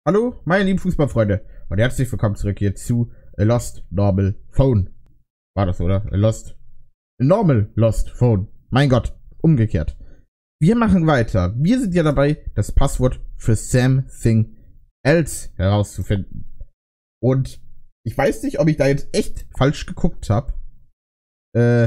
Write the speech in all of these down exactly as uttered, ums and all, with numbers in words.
Hallo, meine lieben Fußballfreunde und herzlich willkommen zurück hier zu A Lost Normal Phone. War das, oder? A Lost A Normal Lost Phone. Mein Gott, umgekehrt. Wir machen weiter. Wir sind ja dabei, das Passwort für Something Else herauszufinden. Und ich weiß nicht, ob ich da jetzt echt falsch geguckt habe. Äh,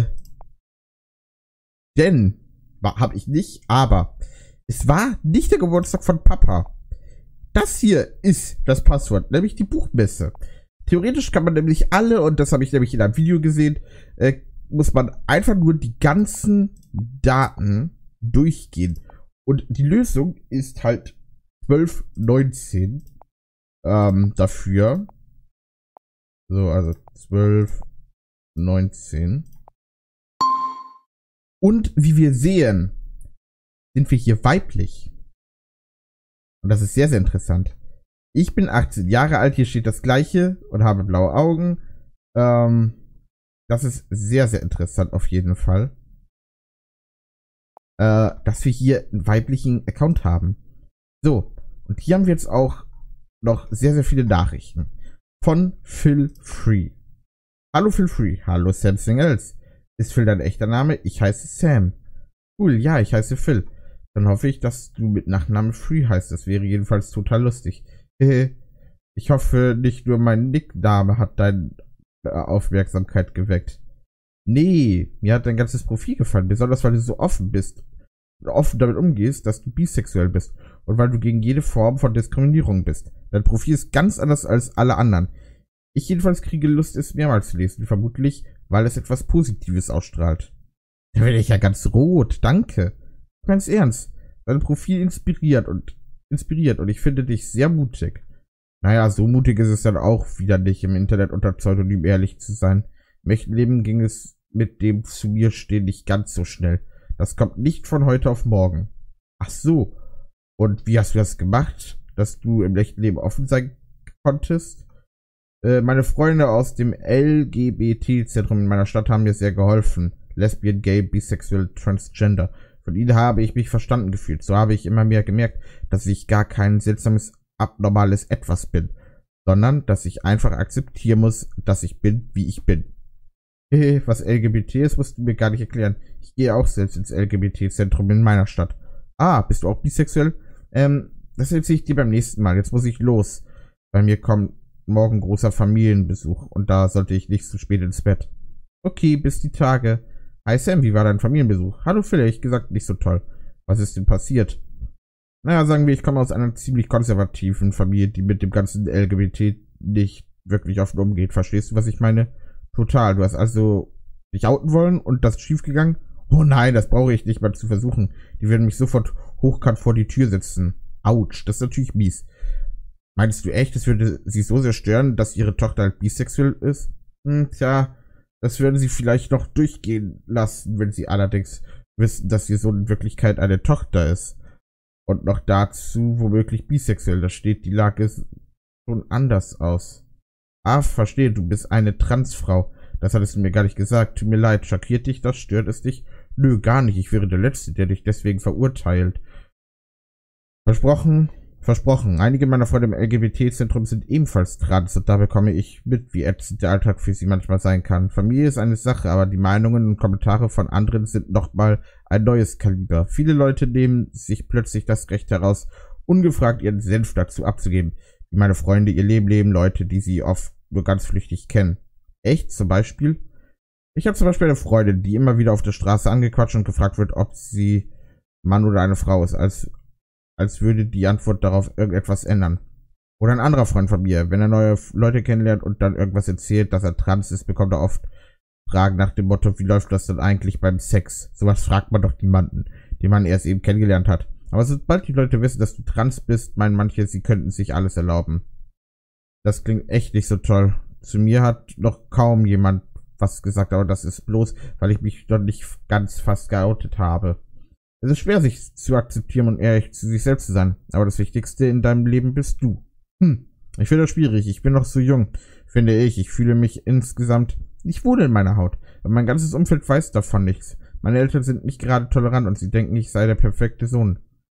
denn, habe ich nicht, aber es war nicht der Geburtstag von Papa. Das hier ist das Passwort, nämlich die Buchmesse. Theoretisch kann man nämlich alle, und das habe ich nämlich in einem Video gesehen, äh, muss man einfach nur die ganzen Daten durchgehen. Und die Lösung ist halt zwölf neunzehn ähm, dafür. So, also zwölf neunzehn. Und wie wir sehen, sind wir hier weiblich. Und das ist sehr, sehr interessant. Ich bin achtzehn Jahre alt, hier steht das Gleiche und habe blaue Augen. Ähm, das ist sehr, sehr interessant auf jeden Fall. Äh, dass wir hier einen weiblichen Account haben. So, und hier haben wir jetzt auch noch sehr, sehr viele Nachrichten. Von Phil Free. Hallo Phil Free. Hallo Something Else. Ist Phil dein echter Name? Ich heiße Sam. Cool, ja, ich heiße Phil. Dann hoffe ich, dass du mit Nachnamen Free heißt. Das wäre jedenfalls total lustig. Ich hoffe, nicht nur mein Nickname hat deine Aufmerksamkeit geweckt. Nee, mir hat dein ganzes Profil gefallen. Besonders, weil du so offen bist. Offen damit umgehst, dass du bisexuell bist. Und weil du gegen jede Form von Diskriminierung bist. Dein Profil ist ganz anders als alle anderen. Ich jedenfalls kriege Lust, es mehrmals zu lesen. Vermutlich, weil es etwas Positives ausstrahlt. Da werde ich ja ganz rot. Danke. Ganz ernst. Dein Profil inspiriert und inspiriert und ich finde dich sehr mutig. Naja, so mutig ist es dann auch wieder nicht, im Internet unter Pseudonym ehrlich zu sein. Im echten Leben ging es mit dem zu mir stehen nicht ganz so schnell. Das kommt nicht von heute auf morgen. Ach so. Und wie hast du das gemacht, dass du im echten Leben offen sein konntest? Äh, meine Freunde aus dem L G B T-Zentrum in meiner Stadt haben mir sehr geholfen. Lesbian, Gay, Bisexual, Transgender. Von ihnen habe ich mich verstanden gefühlt. So habe ich immer mehr gemerkt, dass ich gar kein seltsames, abnormales Etwas bin, sondern dass ich einfach akzeptieren muss, dass ich bin, wie ich bin. Hehe, was L G B T ist, musst du mir gar nicht erklären. Ich gehe auch selbst ins L G B T-Zentrum in meiner Stadt. Ah, bist du auch bisexuell? Ähm, das erzähle ich dir beim nächsten Mal. Jetzt muss ich los. Bei mir kommt morgen großer Familienbesuch und da sollte ich nicht zu spät ins Bett. Okay, bis die Tage. Hi Sam, wie war dein Familienbesuch? Hallo Phil, ehrlich gesagt nicht so toll. Was ist denn passiert? Naja, sagen wir, ich komme aus einer ziemlich konservativen Familie, die mit dem ganzen L G B T nicht wirklich offen umgeht. Verstehst du, was ich meine? Total. Du hast also dich outen wollen und das ist schiefgegangen? Oh nein, das brauche ich nicht mal zu versuchen. Die werden mich sofort hochkant vor die Tür setzen. Autsch, das ist natürlich mies. Meinst du echt, es würde sie so sehr stören, dass ihre Tochter halt bisexuell ist? Hm, tja. Das würden sie vielleicht noch durchgehen lassen, wenn sie allerdings wissen, dass ihr Sohn in Wirklichkeit eine Tochter ist. Und noch dazu womöglich bisexuell. Da steht, die Lage schon anders aus. Ah, verstehe, du bist eine Transfrau. Das hattest du mir gar nicht gesagt. Tut mir leid, schockiert dich das? Stört es dich? Nö, gar nicht. Ich wäre der Letzte, der dich deswegen verurteilt. Versprochen? Versprochen. Einige meiner Freunde im L G B T-Zentrum sind ebenfalls trans und da bekomme ich mit, wie ätzend der Alltag für sie manchmal sein kann. Familie ist eine Sache, aber die Meinungen und Kommentare von anderen sind nochmal ein neues Kaliber. Viele Leute nehmen sich plötzlich das Recht heraus, ungefragt ihren Senf dazu abzugeben, wie meine Freunde ihr Leben leben, Leute, die sie oft nur ganz flüchtig kennen. Echt? Zum Beispiel? Ich habe zum Beispiel eine Freundin, die immer wieder auf der Straße angequatscht und gefragt wird, ob sie Mann oder eine Frau ist, als als würde die Antwort darauf irgendetwas ändern. Oder ein anderer Freund von mir, wenn er neue Leute kennenlernt und dann irgendwas erzählt, dass er trans ist, bekommt er oft Fragen nach dem Motto, wie läuft das denn eigentlich beim Sex? Sowas fragt man doch niemanden, den man erst eben kennengelernt hat. Aber sobald die Leute wissen, dass du trans bist, meinen manche, sie könnten sich alles erlauben. Das klingt echt nicht so toll. Zu mir hat noch kaum jemand was gesagt, aber das ist bloß, weil ich mich doch nicht ganz fast geoutet habe. Es ist schwer, sich zu akzeptieren und ehrlich zu sich selbst zu sein. Aber das Wichtigste in deinem Leben bist du. Hm, ich finde das schwierig. Ich bin noch so jung, finde ich. Ich fühle mich insgesamt nicht wohl in meiner Haut. Aber mein ganzes Umfeld weiß davon nichts. Meine Eltern sind nicht gerade tolerant und sie denken, ich sei der perfekte Sohn.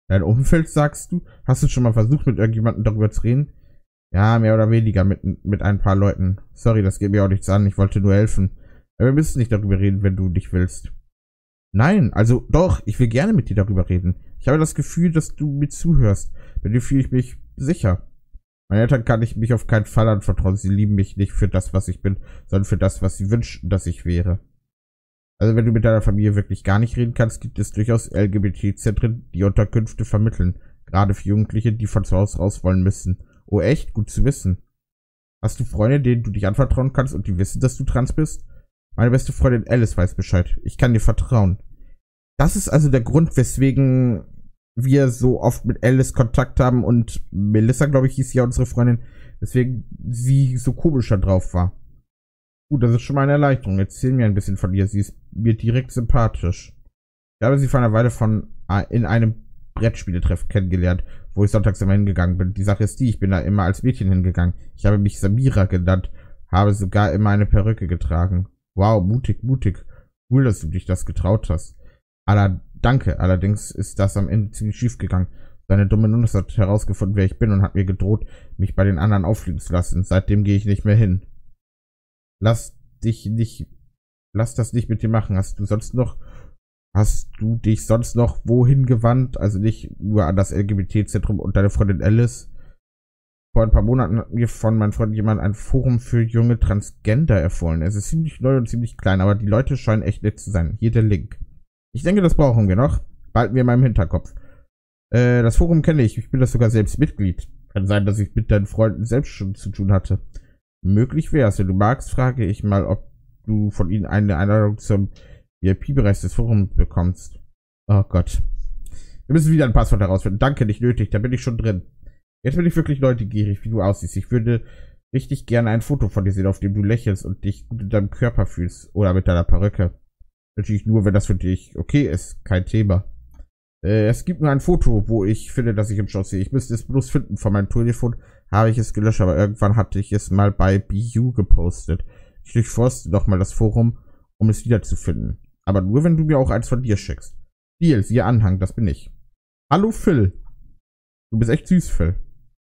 Dein Umfeld, sagst du? Hast du schon mal versucht, mit irgendjemandem darüber zu reden? Ja, mehr oder weniger mit, mit ein paar Leuten. Sorry, das geht mir auch nichts an. Ich wollte nur helfen. Aber wir müssen nicht darüber reden, wenn du nicht willst. Nein, also doch, ich will gerne mit dir darüber reden. Ich habe das Gefühl, dass du mir zuhörst. Bei dir fühle ich mich sicher. Meinen Eltern kann ich mich auf keinen Fall anvertrauen. Sie lieben mich nicht für das, was ich bin, sondern für das, was sie wünschen, dass ich wäre. Also wenn du mit deiner Familie wirklich gar nicht reden kannst, gibt es durchaus L G B T-Zentren, die Unterkünfte vermitteln. Gerade für Jugendliche, die von zu Hause raus wollen müssen. Oh echt? Gut zu wissen. Hast du Freunde, denen du dich anvertrauen kannst und die wissen, dass du trans bist? Meine beste Freundin Alice weiß Bescheid. Ich kann dir vertrauen. Das ist also der Grund, weswegen wir so oft mit Alice Kontakt haben und Melissa, glaube ich, hieß ja unsere Freundin, weswegen sie so komisch da drauf war. Gut, das ist schon mal eine Erleichterung. Erzähl mir ein bisschen von ihr. Sie ist mir direkt sympathisch. Ich habe sie vor einer Weile von in einem Brettspieletreff kennengelernt, wo ich sonntags immer hingegangen bin. Die Sache ist die, ich bin da immer als Mädchen hingegangen. Ich habe mich Samira genannt, habe sogar immer eine Perücke getragen. Wow, mutig, mutig. Cool, dass du dich das getraut hast. Aller, danke. Allerdings ist das am Ende ziemlich schief gegangen. Seine dumme Nuss hat herausgefunden, wer ich bin und hat mir gedroht, mich bei den anderen auffliegen zu lassen. Seitdem gehe ich nicht mehr hin. Lass dich nicht, lass das nicht mit dir machen. Hast du sonst noch, hast du dich sonst noch wohin gewandt? Also nicht nur an das L G B T-Zentrum und deine Freundin Alice? Vor ein paar Monaten hat mir von meinem Freund jemand ein Forum für junge Transgender empfohlen. Es ist ziemlich neu und ziemlich klein, aber die Leute scheinen echt nett zu sein. Hier der Link. Ich denke, das brauchen wir noch. Behalten wir in meinem Hinterkopf. Äh, das Forum kenne ich. Ich bin das sogar selbst Mitglied. Kann sein, dass ich mit deinen Freunden selbst schon zu tun hatte. Möglich wäre es. Wenn du magst, frage ich mal, ob du von ihnen eine Einladung zum V I P-Bereich des Forums bekommst. Oh Gott. Wir müssen wieder ein Passwort herausfinden. Danke, nicht nötig. Da bin ich schon drin. Jetzt bin ich wirklich neugierig, wie du aussiehst. Ich würde richtig gerne ein Foto von dir sehen, auf dem du lächelst und dich gut in deinem Körper fühlst. Oder mit deiner Perücke. Natürlich nur, wenn das für dich okay ist. Kein Thema. Äh, es gibt nur ein Foto, wo ich finde, dass ich im Schloss sehe. Ich müsste es bloß finden. Von meinem Telefon habe ich es gelöscht, aber irgendwann hatte ich es mal bei B U gepostet. Ich durchforste doch mal das Forum, um es wiederzufinden. Aber nur, wenn du mir auch eins von dir schickst. Deal, siehe Anhang, das bin ich. Hallo Phil. Du bist echt süß, Phil.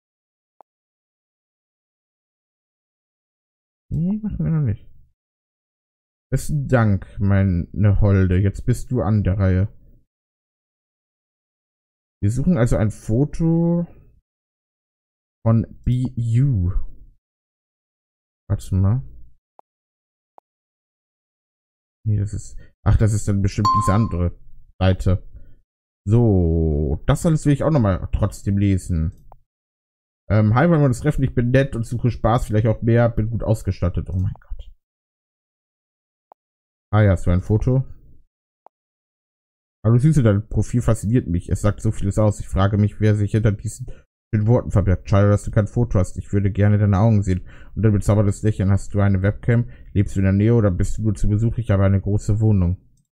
Nee, machen wir noch nicht. Besten Dank, meine Holde. Jetzt bist du an der Reihe. Wir suchen also ein Foto von B U. Warte mal. Nee, das ist... Ach, das ist dann bestimmt diese andere Seite. So, das alles will ich auch nochmal trotzdem lesen. Ähm, hi, wollen wir uns treffen? Ich bin nett und suche Spaß, vielleicht auch mehr. Bin gut ausgestattet. Oh mein Gott. Ah ja, hast du ein Foto? Hallo Süße, dein Profil fasziniert mich. Es sagt so vieles aus. Ich frage mich, wer sich hinter diesen schönen Worten verbirgt. Schade, dass du kein Foto hast. Ich würde gerne deine Augen sehen. Und dann bezauberndes Lächeln. Hast du eine Webcam? Lebst du in der Nähe oder bist du nur zu Besuch? Ich habe eine große Wohnung.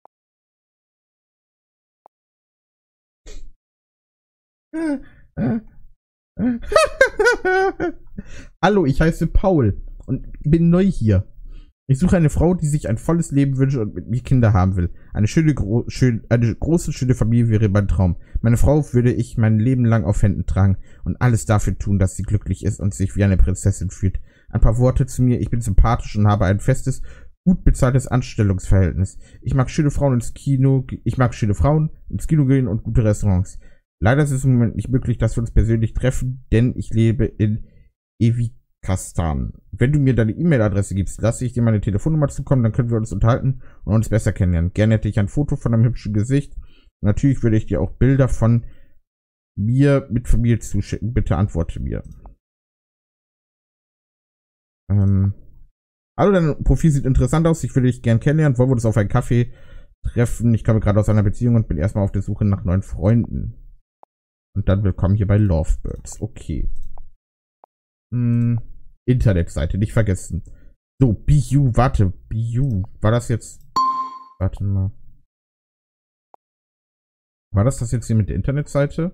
Hallo, ich heiße Paul und bin neu hier. Ich suche eine Frau, die sich ein volles Leben wünscht und mit mir Kinder haben will. Eine schöne, gro schön, eine große, schöne Familie wäre mein Traum. Meine Frau würde ich mein Leben lang auf Händen tragen und alles dafür tun, dass sie glücklich ist und sich wie eine Prinzessin fühlt. Ein paar Worte zu mir. Ich bin sympathisch und habe ein festes, gut bezahltes Anstellungsverhältnis. Ich mag schöne Frauen ins Kino, ich mag schöne Frauen ins Kino gehen und gute Restaurants. Leider ist es im Moment nicht möglich, dass wir uns persönlich treffen, denn ich lebe in Evikastan. Wenn du mir deine E-Mail-Adresse gibst, lasse ich dir meine Telefonnummer zukommen, dann können wir uns unterhalten und uns besser kennenlernen. Gerne hätte ich ein Foto von deinem hübschen Gesicht. Natürlich würde ich dir auch Bilder von mir mit Familie zuschicken. Bitte antworte mir. Ähm. Hallo, dein Profil sieht interessant aus. Ich würde dich gern kennenlernen. Wollen wir uns auf einen Kaffee treffen? Ich komme gerade aus einer Beziehung und bin erstmal auf der Suche nach neuen Freunden. Und dann willkommen hier bei Lovebirds. Okay. Hm, Internetseite, nicht vergessen. So, B U, warte, B U. War das jetzt... Warte mal. War das das jetzt hier mit der Internetseite?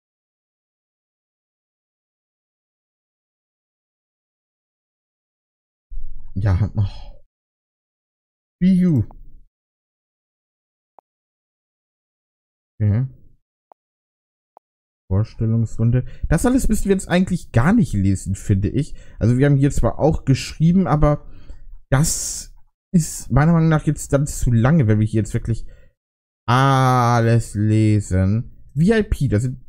Ja, oh. B U. Okay. Vorstellungsrunde. Das alles müssen wir jetzt eigentlich gar nicht lesen, finde ich. Also wir haben hier zwar auch geschrieben, aber das ist meiner Meinung nach jetzt dann zu lange, wenn wir hier jetzt wirklich alles lesen. V I P, das sind...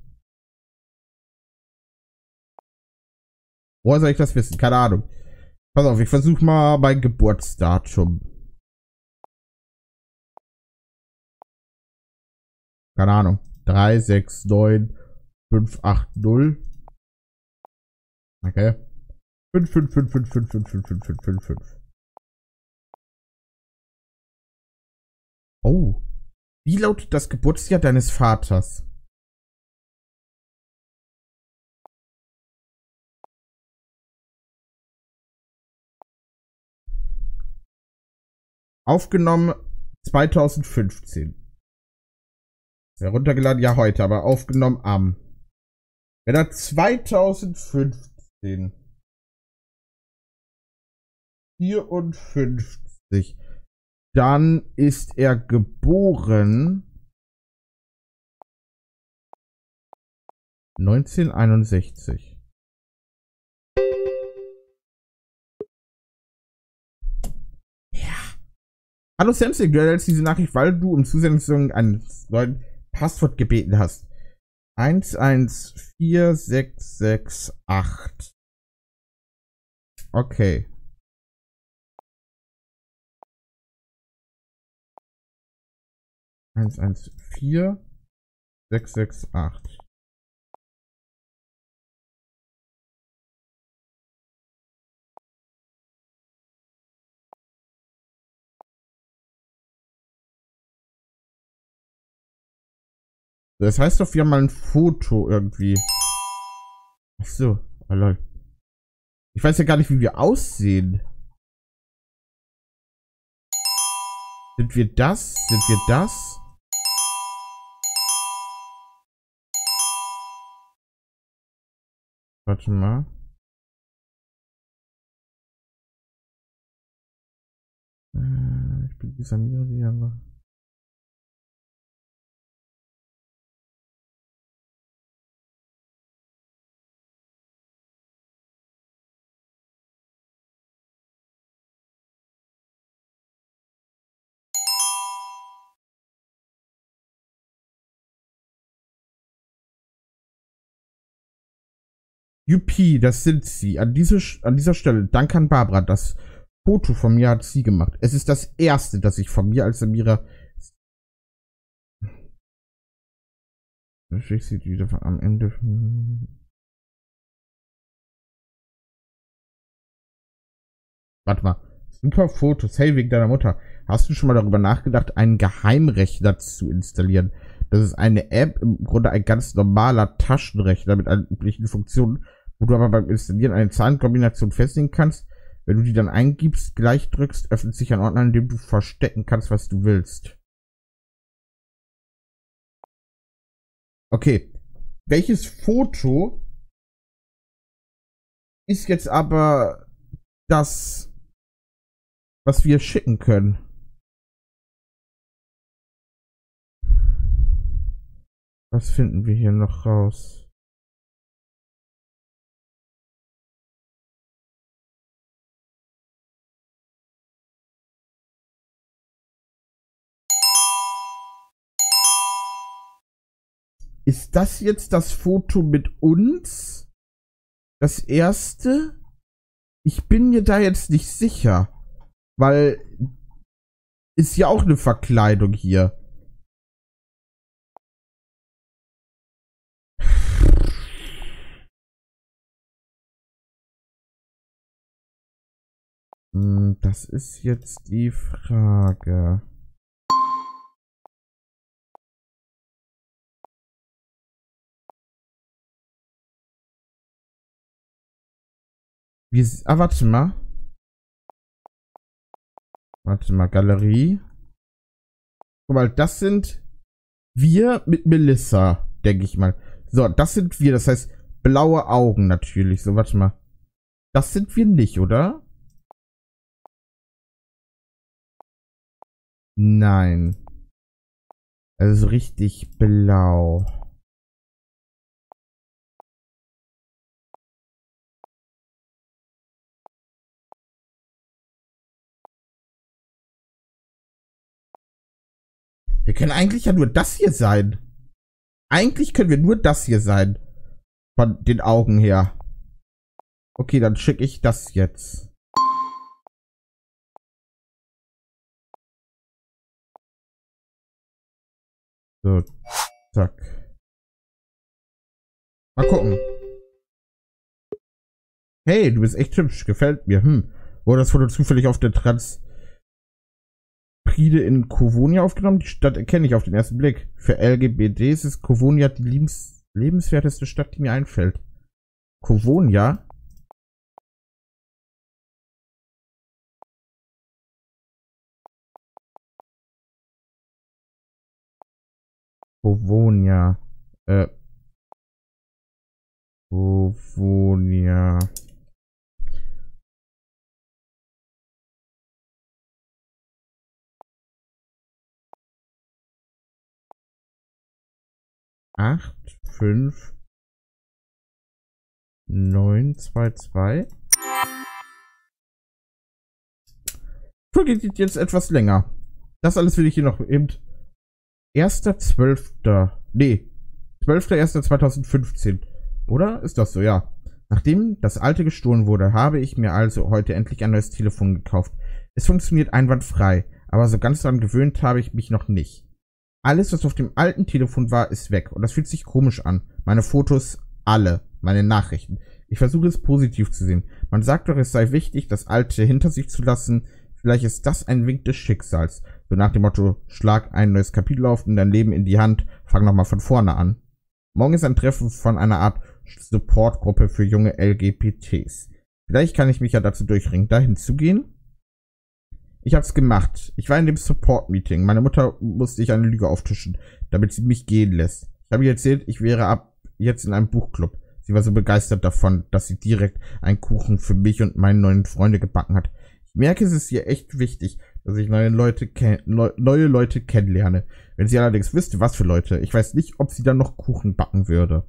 Woher soll ich das wissen? Keine Ahnung. Pass auf, ich versuche mal mein Geburtsdatum. Keine Ahnung. drei sechs neun fünf acht null. Okay. fünf fünf fünf fünf fünf fünf fünf fünf fünf fünf fünf. Oh. Wie lautet das Geburtsjahr deines Vaters? Aufgenommen zweitausendfünfzehn. Heruntergeladen, ja heute, aber aufgenommen am. Wenn er zweitausendfünfzehn vierundfünfzig, dann ist er geboren neunzehnhunderteinundsechzig. Ja. Hallo Samsung, du erhältst diese Nachricht, weil du um Zusendung eines neuen Passwort gebeten hast. eins eins vier sechs sechs acht. Okay. eins eins vier sechs sechs acht. Das heißt doch, wir haben mal ein Foto irgendwie. Ach so, oh lol. Ich weiß ja gar nicht, wie wir aussehen. Sind wir das? Sind wir das? Warte mal. Äh, ich bin die Samira, die haben wir. Juppie, das sind sie. An, diese, an dieser Stelle, danke an Barbara. Das Foto von mir hat sie gemacht. Es ist das erste, das ich von mir als Samira. Ich sieht wieder am Ende. Warte mal. Super Fotos. Hey, wegen deiner Mutter. Hast du schon mal darüber nachgedacht, einen Geheimrechner zu installieren? Das ist eine App, im Grunde ein ganz normaler Taschenrechner mit allen üblichen Funktionen, wo du aber beim Installieren eine Zahlenkombination festlegen kannst. Wenn du die dann eingibst, gleich drückst, öffnet sich ein Ordner, in dem du verstecken kannst, was du willst. Okay. Welches Foto ist jetzt aber das, was wir schicken können? Was finden wir hier noch raus? Ist das jetzt das Foto mit uns? Das erste? Ich bin mir da jetzt nicht sicher. Weil ist ja auch eine Verkleidung hier. Das ist jetzt die Frage. Wir, ah, warte mal. Warte mal, Galerie. Guck mal, das sind wir mit Melissa, denke ich mal. So, das sind wir, das heißt blaue Augen natürlich. So, warte mal. Das sind wir nicht, oder? Nein. Also richtig blau. Wir können eigentlich ja nur das hier sein. Eigentlich können wir nur das hier sein. Von den Augen her. Okay, dann schicke ich das jetzt. So, zack. Mal gucken. Hey, du bist echt hübsch. Gefällt mir. Hm. Wurde das Foto zufällig auf der Transpride in Kovonia aufgenommen? Die Stadt erkenne ich auf den ersten Blick. Für L G B Ts ist Kovonia die lebens lebenswerteste Stadt, die mir einfällt. Kovonia? Kovonia. Äh. Kovonia. Acht, fünf, neun, zwei, zwei. Folge geht jetzt etwas länger. Das alles will ich hier noch eben. erster zwölfter Nee. zwölfter erster zweitausendfünfzehn. Oder? Ist das so? Ja. Nachdem das alte gestohlen wurde, habe ich mir also heute endlich ein neues Telefon gekauft. Es funktioniert einwandfrei, aber so ganz daran gewöhnt habe ich mich noch nicht. Alles, was auf dem alten Telefon war, ist weg und das fühlt sich komisch an. Meine Fotos, alle, meine Nachrichten. Ich versuche es positiv zu sehen. Man sagt doch, es sei wichtig, das Alte hinter sich zu lassen. Vielleicht ist das ein Wink des Schicksals. So nach dem Motto, schlag ein neues Kapitel auf in dein Leben in die Hand, fang nochmal von vorne an. Morgen ist ein Treffen von einer Art Supportgruppe für junge L G B Ts. Vielleicht kann ich mich ja dazu durchringen, dahin zu gehen. Ich hab's gemacht. Ich war in dem Support-Meeting. Meine Mutter musste ich eine Lüge auftischen, damit sie mich gehen lässt. Ich habe ihr erzählt, ich wäre ab jetzt in einem Buchclub. Sie war so begeistert davon, dass sie direkt einen Kuchen für mich und meine neuen Freunde gebacken hat. Ich merke, es ist ihr echt wichtig, dass ich neue Leute, neu neue Leute kennenlerne. Wenn sie allerdings wüsste, was für Leute, ich weiß nicht, ob sie dann noch Kuchen backen würde.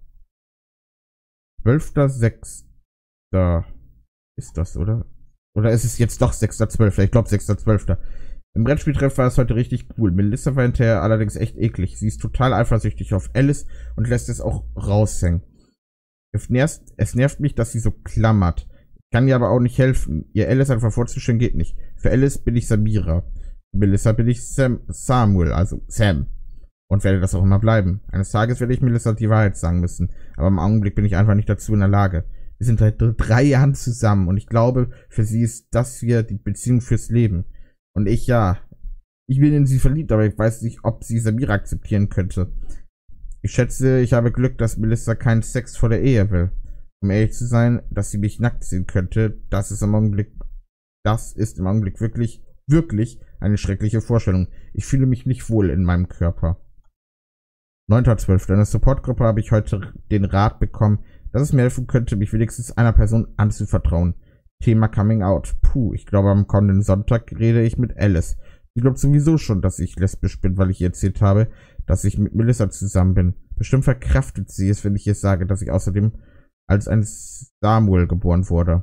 zwölfter sechster ist das, oder? Oder ist es jetzt doch sechster zwölfter? Ich glaube sechster zwölfter Im Brettspieltreff war es heute richtig cool. Melissa war hinterher allerdings echt eklig. Sie ist total eifersüchtig auf Alice und lässt es auch raushängen. Es nervt, es nervt mich, dass sie so klammert. Ich kann ihr aber auch nicht helfen. Ihr Alice einfach vorzustellen geht nicht. Für Alice bin ich Samira. Für Melissa bin ich Sam, Samuel, also Sam. Und werde das auch immer bleiben. Eines Tages werde ich Melissa die Wahrheit sagen müssen. Aber im Augenblick bin ich einfach nicht dazu in der Lage. Wir sind seit drei Jahren zusammen und ich glaube, für sie ist das hier die Beziehung fürs Leben. Und ich, ja, ich bin in sie verliebt, aber ich weiß nicht, ob sie Samira akzeptieren könnte. Ich schätze, ich habe Glück, dass Melissa keinen Sex vor der Ehe will. Um ehrlich zu sein, dass sie mich nackt sehen könnte, das ist im Augenblick, das ist im Augenblick wirklich, wirklich eine schreckliche Vorstellung. Ich fühle mich nicht wohl in meinem Körper. neunter zwölfter In der Supportgruppe habe ich heute den Rat bekommen, dass es mir helfen könnte, mich wenigstens einer Person anzuvertrauen. Thema Coming Out. Puh, ich glaube, am kommenden Sonntag rede ich mit Alice. Sie glaubt sowieso schon, dass ich lesbisch bin, weil ich ihr erzählt habe, dass ich mit Melissa zusammen bin. Bestimmt verkraftet sie es, wenn ich ihr sage, dass ich außerdem als ein Samuel geboren wurde.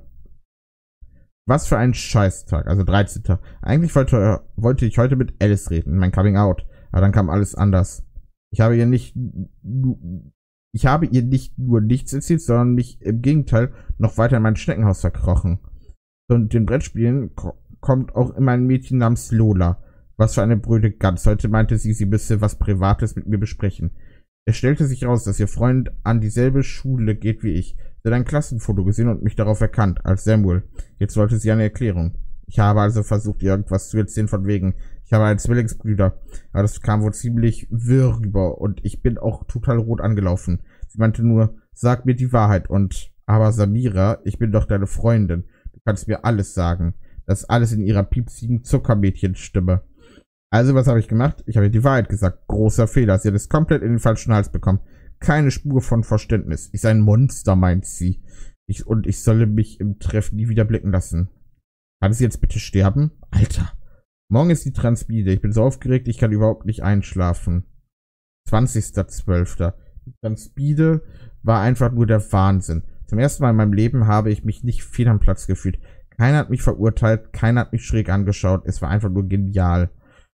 Was für ein Scheißtag, also dreizehnter Eigentlich wollte, wollte ich heute mit Alice reden, mein Coming Out, aber dann kam alles anders. Ich habe ihr nicht, ich habe ihr nicht nur nichts erzählt, sondern mich im Gegenteil noch weiter in mein Schneckenhaus verkrochen. Und den Brettspielen kommt auch immer ein Mädchen namens Lola. Was für eine brüde Gans. Heute meinte sie, sie müsse was Privates mit mir besprechen. Es stellte sich raus, dass ihr Freund an dieselbe Schule geht wie ich. Sie hat ein Klassenfoto gesehen und mich darauf erkannt, als Samuel. Jetzt wollte sie eine Erklärung. Ich habe also versucht, ihr irgendwas zu erzählen von wegen, ich habe einen Zwillingsbrüder. Aber das kam wohl ziemlich wirr rüber und ich bin auch total rot angelaufen. Sie meinte nur, sag mir die Wahrheit und, aber Samira, ich bin doch deine Freundin. Du kannst mir alles sagen. Das ist alles in ihrer piepsigen Zuckermädchenstimme. Also, was habe ich gemacht? Ich habe ihr die Wahrheit gesagt. Großer Fehler. Sie hat es komplett in den falschen Hals bekommen. Keine Spur von Verständnis. Ich sei ein Monster, meint sie. Ich, und ich solle mich im Treffen nie wieder blicken lassen. Kann sie jetzt bitte sterben? Alter. Morgen ist die Transbide. Ich bin so aufgeregt, ich kann überhaupt nicht einschlafen. zwanzigster zwölfter Die Transbide war einfach nur der Wahnsinn. Zum ersten Mal in meinem Leben habe ich mich nicht fehl am Platz gefühlt. Keiner hat mich verurteilt, keiner hat mich schräg angeschaut. Es war einfach nur genial.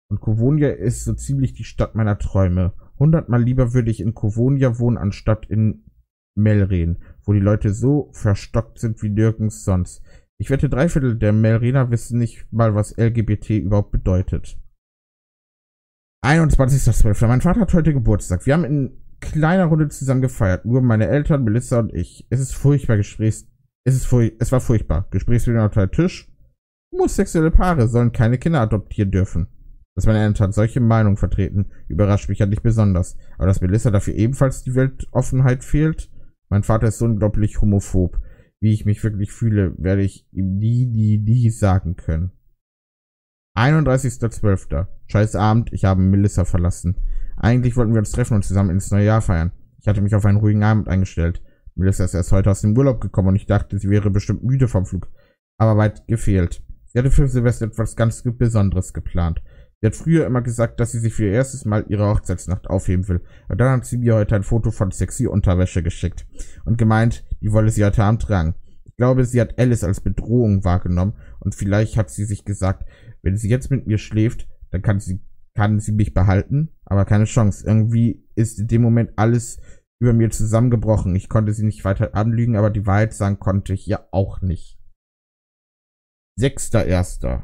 Und Kovonia ist so ziemlich die Stadt meiner Träume. Hundertmal lieber würde ich in Kovonia wohnen, anstatt in Melren, wo die Leute so verstockt sind wie nirgends sonst. Ich wette, drei Viertel der Melrener wissen nicht mal, was L G B T überhaupt bedeutet. einundzwanzigster zwölfter Mein Vater hat heute Geburtstag. Wir haben in kleiner Runde zusammen gefeiert. Nur meine Eltern, Melissa und ich. Es ist furchtbar, Gesprächs... Es ist furch... Es war furchtbar. Gesprächsführer unter Tisch. Homosexuelle Paare sollen keine Kinder adoptieren dürfen. Dass meine Eltern solche Meinungen vertreten, überrascht mich ja nicht besonders. Aber dass Melissa dafür ebenfalls die Weltoffenheit fehlt? Mein Vater ist so unglaublich homophob. Wie ich mich wirklich fühle, werde ich ihm nie, nie, nie sagen können. einunddreißigster zwölfter Scheiß Abend, ich habe Melissa verlassen. Eigentlich wollten wir uns treffen und zusammen ins neue Jahr feiern. Ich hatte mich auf einen ruhigen Abend eingestellt. Melissa ist erst heute aus dem Urlaub gekommen und ich dachte, sie wäre bestimmt müde vom Flug. Aber weit gefehlt. Sie hatte für Silvester etwas ganz Besonderes geplant. Sie hat früher immer gesagt, dass sie sich für ihr erstes Mal ihre Hochzeitsnacht aufheben will. Und dann hat sie mir heute ein Foto von sexy Unterwäsche geschickt und gemeint, die wolle sie heute Abend tragen. Ich glaube, sie hat Alice als Bedrohung wahrgenommen und vielleicht hat sie sich gesagt, wenn sie jetzt mit mir schläft, dann kann sie, kann sie mich behalten, aber keine Chance. Irgendwie ist in dem Moment alles über mir zusammengebrochen. Ich konnte sie nicht weiter anlügen, aber die Wahrheit sagen konnte ich ja auch nicht. sechster erster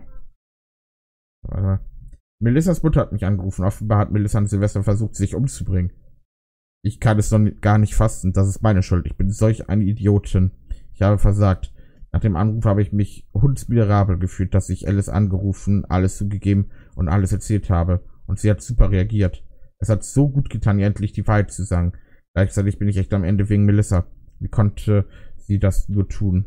Melissas Mutter hat mich angerufen. Offenbar hat Melissa an Silvester versucht, sich umzubringen. Ich kann es doch gar nicht fassen. Das ist meine Schuld. Ich bin solch eine Idiotin. Ich habe versagt. Nach dem Anruf habe ich mich hundsmiserabel gefühlt, dass ich Alice angerufen, alles zugegeben und alles erzählt habe. Und sie hat super reagiert. Es hat so gut getan, ihr endlich die Wahrheit zu sagen. Gleichzeitig bin ich echt am Ende wegen Melissa. Wie konnte sie das nur tun?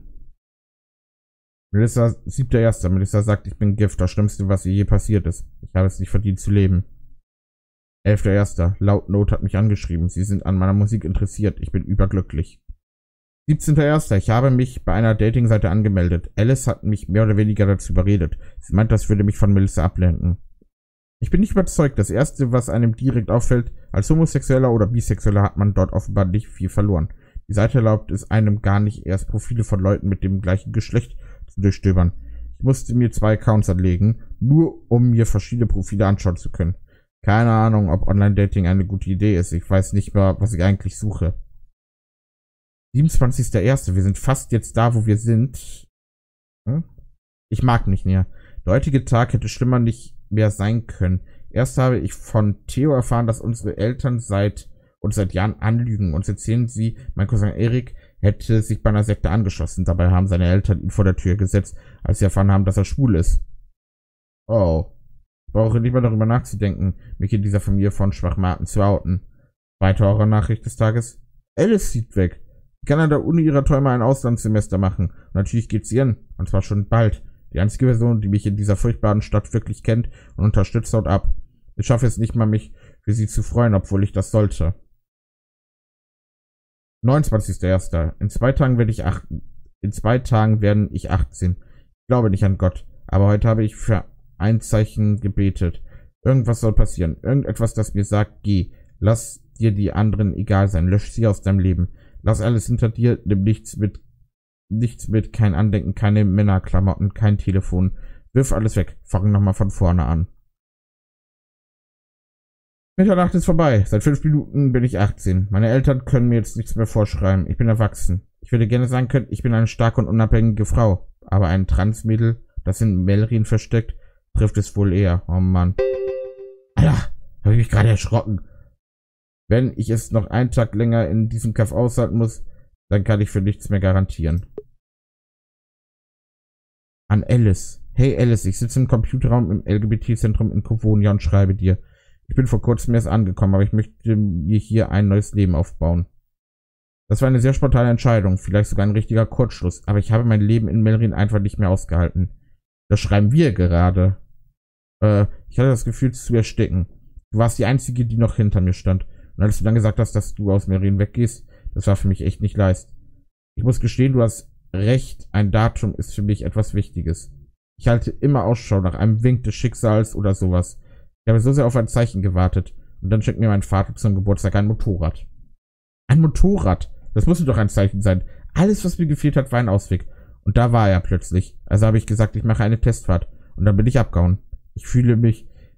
Melissa, siebter erster Melissa sagt, ich bin Gift, das Schlimmste, was ihr je passiert ist. Ich habe es nicht verdient zu leben. elfter erster Laut Note hat mich angeschrieben. Sie sind an meiner Musik interessiert. Ich bin überglücklich. siebzehnter erster Ich habe mich bei einer Dating-Seite angemeldet. Alice hat mich mehr oder weniger dazu überredet. Sie meint, das würde mich von Melissa ablenken. Ich bin nicht überzeugt. Das Erste, was einem direkt auffällt, als Homosexueller oder Bisexueller hat man dort offenbar nicht viel verloren. Die Seite erlaubt es einem gar nicht erst Profile von Leuten mit dem gleichen Geschlecht zu durchstöbern. Ich musste mir zwei Accounts anlegen, nur um mir verschiedene Profile anschauen zu können. Keine Ahnung, ob Online-Dating eine gute Idee ist. Ich weiß nicht mehr, was ich eigentlich suche. siebenundzwanzigster erster Wir sind fast jetzt da, wo wir sind. Hm? Ich mag nicht mehr. Der heutige Tag hätte schlimmer nicht mehr sein können. Erst habe ich von Theo erfahren, dass unsere Eltern seit uns seit Jahren anlügen. Uns erzählen sie, mein Cousin Erik hätte sich bei einer Sekte angeschlossen. Dabei haben seine Eltern ihn vor der Tür gesetzt, als sie erfahren haben, dass er schwul ist. Oh. Ich brauche nicht mehr darüber nachzudenken, mich in dieser Familie von Schwachmaten zu outen. Zweite Horror-Nachricht des Tages. Alice zieht weg. Sie kann an der Uni ihrer Träume ein Auslandssemester machen. Und natürlich geht sie hin. Und zwar schon bald. Die einzige Person, die mich in dieser furchtbaren Stadt wirklich kennt und unterstützt, haut ab. Ich schaffe es nicht mal, mich für sie zu freuen, obwohl ich das sollte. neunundzwanzigster erster In zwei Tagen werde ich acht, in zwei Tagen werden ich achtzehn. Ich glaube nicht an Gott, aber heute habe ich für ein Zeichen gebetet. Irgendwas soll passieren. Irgendetwas, das mir sagt, geh. Lass dir die anderen egal sein. Lösch sie aus deinem Leben. Lass alles hinter dir. Nimm nichts mit, nichts mit, kein Andenken, keine Männerklamotten, kein Telefon. Wirf alles weg. Fang nochmal von vorne an. Mitternacht ist vorbei. Seit fünf Minuten bin ich achtzehn. Meine Eltern können mir jetzt nichts mehr vorschreiben. Ich bin erwachsen. Ich würde gerne sagen können, ich bin eine starke und unabhängige Frau. Aber ein Transmädel, das in Melrin versteckt, trifft es wohl eher. Oh Mann. Alter, habe ich mich gerade erschrocken. Wenn ich es noch einen Tag länger in diesem Kaff aushalten muss, dann kann ich für nichts mehr garantieren. An Alice. Hey Alice, ich sitze im Computerraum im L G B T-Zentrum in Kovonia und schreibe dir. Ich bin vor kurzem erst angekommen, aber ich möchte mir hier ein neues Leben aufbauen. Das war eine sehr spontane Entscheidung, vielleicht sogar ein richtiger Kurzschluss, aber ich habe mein Leben in Melrin einfach nicht mehr ausgehalten. Das schreiben wir gerade. Äh, ich hatte das Gefühl, zu ersticken. Du warst die Einzige, die noch hinter mir stand. Und als du dann gesagt hast, dass du aus Melrin weggehst, das war für mich echt nicht leicht. Ich muss gestehen, du hast recht, ein Datum ist für mich etwas Wichtiges. Ich halte immer Ausschau nach einem Wink des Schicksals oder sowas. Ich habe so sehr auf ein Zeichen gewartet. Und dann schenkt mir mein Vater zum Geburtstag ein Motorrad. Ein Motorrad? Das musste doch ein Zeichen sein. Alles, was mir gefehlt hat, war ein Ausweg. Und da war er plötzlich. Also habe ich gesagt, ich mache eine Testfahrt. Und dann bin ich abgehauen. Ich fühle mich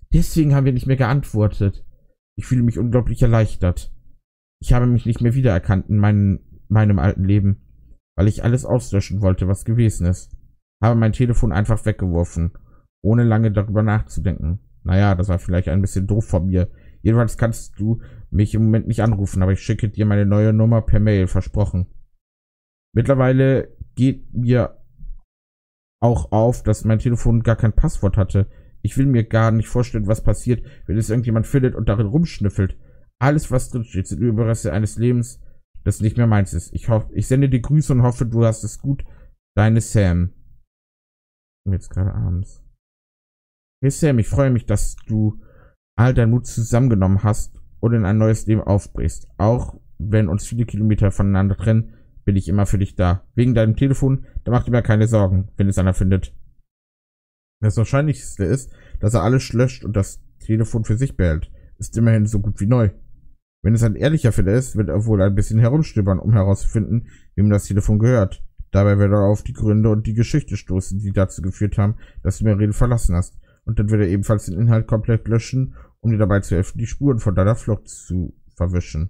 Deswegen haben wir nicht mehr geantwortet. Ich fühle mich unglaublich erleichtert. Ich habe mich nicht mehr wiedererkannt in meinem, meinem alten Leben, weil ich alles auslöschen wollte, was gewesen ist. Habe mein Telefon einfach weggeworfen, ohne lange darüber nachzudenken. Naja, das war vielleicht ein bisschen doof von mir. Jedenfalls kannst du mich im Moment nicht anrufen, aber ich schicke dir meine neue Nummer per Mail, versprochen. Mittlerweile geht mir auch auf, dass mein Telefon gar kein Passwort hatte. Ich will mir gar nicht vorstellen, was passiert, wenn es irgendjemand findet und darin rumschnüffelt. Alles, was drin steht, sind Überreste eines Lebens, das nicht mehr meins ist. Ich hoffe, ich sende dir Grüße und hoffe, du hast es gut. Deine Sam. Jetzt gerade abends. Hey Sam, ich freue mich, dass du all deinen Mut zusammengenommen hast und in ein neues Leben aufbrichst. Auch wenn uns viele Kilometer voneinander trennen, bin ich immer für dich da. Wegen deinem Telefon, da macht dir mir keine Sorgen, wenn es einer findet. Das Wahrscheinlichste ist, dass er alles löscht und das Telefon für sich behält. Ist immerhin so gut wie neu. Wenn es ein ehrlicher Fehler ist, wird er wohl ein bisschen herumstöbern, um herauszufinden, wem das Telefon gehört. Dabei wird er auf die Gründe und die Geschichte stoßen, die dazu geführt haben, dass du Meredith verlassen hast. Und dann wird er ebenfalls den Inhalt komplett löschen, um dir dabei zu helfen, die Spuren von deiner Flucht zu verwischen.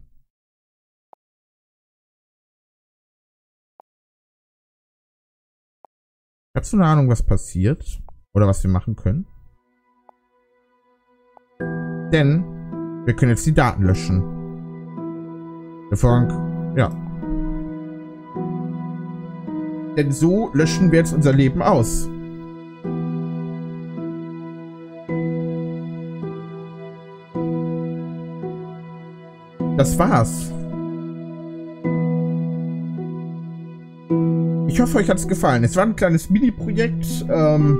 Hast du eine Ahnung, was passiert? Oder was wir machen können? Denn wir können jetzt die Daten löschen. Der Vorgang, ja. Denn so löschen wir jetzt unser Leben aus. Das war's. Ich hoffe, euch hat es gefallen. Es war ein kleines Mini-Projekt. Ähm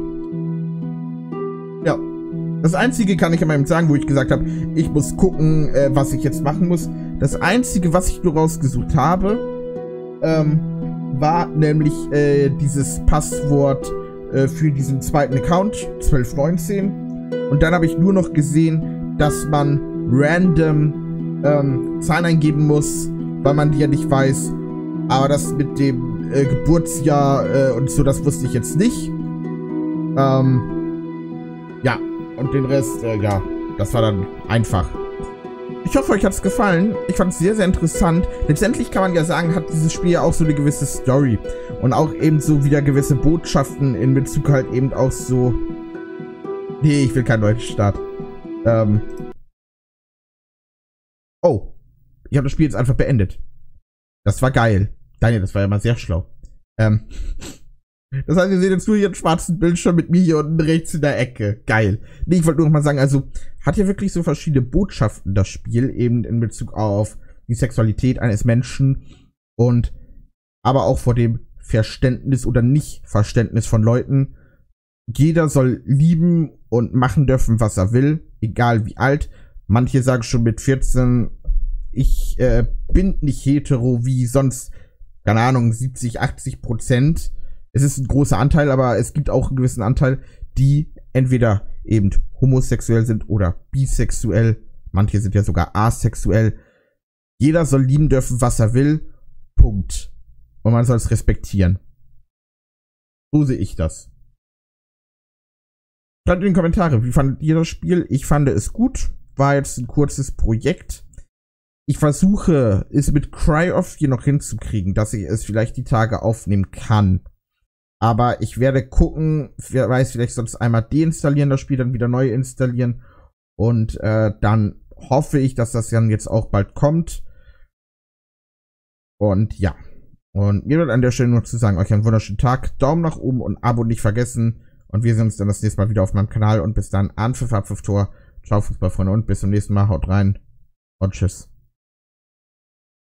ja. Das Einzige kann ich immer sagen, wo ich gesagt habe, ich muss gucken, äh, was ich jetzt machen muss. Das Einzige, was ich nur rausgesucht habe, ähm, war nämlich äh, dieses Passwort äh, für diesen zweiten Account, zwölf neunzehn. Und dann habe ich nur noch gesehen, dass man random ähm, Zahlen eingeben muss, weil man die ja nicht weiß. Aber das mit dem äh, Geburtsjahr äh, und so, das wusste ich jetzt nicht. Ähm, ja, und den Rest, äh, ja, das war dann einfach. Ich hoffe, euch hat es gefallen. Ich fand es sehr, sehr interessant. Letztendlich kann man ja sagen, hat dieses Spiel ja auch so eine gewisse Story. Und auch eben so wieder gewisse Botschaften in Bezug halt eben auch so... Nee, ich will keinen neuen Start. Ähm... Oh. Ich habe das Spiel jetzt einfach beendet. Das war geil. Daniel, das war ja mal sehr schlau. Ähm... Das heißt, ihr seht jetzt nur hier einen schwarzen Bildschirm mit mir hier unten rechts in der Ecke. Geil. Nee, ich wollte nur noch mal sagen, also, hat ja wirklich so verschiedene Botschaften, das Spiel, eben in Bezug auf die Sexualität eines Menschen und aber auch vor dem Verständnis oder Nicht-Verständnis von Leuten. Jeder soll lieben und machen dürfen, was er will, egal wie alt. Manche sagen schon mit vierzehn, ich äh, bin nicht hetero wie sonst, keine Ahnung, siebzig, achtzig Prozent. Es ist ein großer Anteil, aber es gibt auch einen gewissen Anteil, die entweder eben homosexuell sind oder bisexuell. Manche sind ja sogar asexuell. Jeder soll lieben dürfen, was er will. Punkt. Und man soll es respektieren. So sehe ich das. Schreibt in die Kommentare, wie fandet ihr das Spiel? Ich fand es gut. War jetzt ein kurzes Projekt. Ich versuche, es mit Cry-Off hier noch hinzukriegen, dass ich es vielleicht die Tage aufnehmen kann. Aber ich werde gucken, wer weiß, vielleicht sonst einmal deinstallieren, das Spiel dann wieder neu installieren. Und äh, dann hoffe ich, dass das dann jetzt auch bald kommt. Und ja. Und mir wird an der Stelle nur zu sagen, euch einen wunderschönen Tag. Daumen nach oben und Abo nicht vergessen. Und wir sehen uns dann das nächste Mal wieder auf meinem Kanal. Und bis dann, Anpfiff, Abpfiff, Tor. Ciao, Fußballfreunde. Und bis zum nächsten Mal. Haut rein. Und tschüss.